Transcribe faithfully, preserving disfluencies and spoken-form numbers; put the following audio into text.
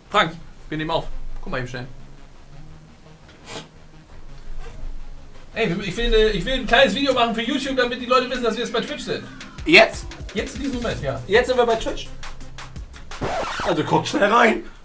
Frank, wir nehmen auf. Guck mal eben schnell. Ey, ich will, ich will ein kleines Video machen für YouTube, damit die Leute wissen, dass wir jetzt bei Twitch sind. Jetzt? Jetzt in diesem Moment, ja. Jetzt sind wir bei Twitch. Also guckt schnell rein.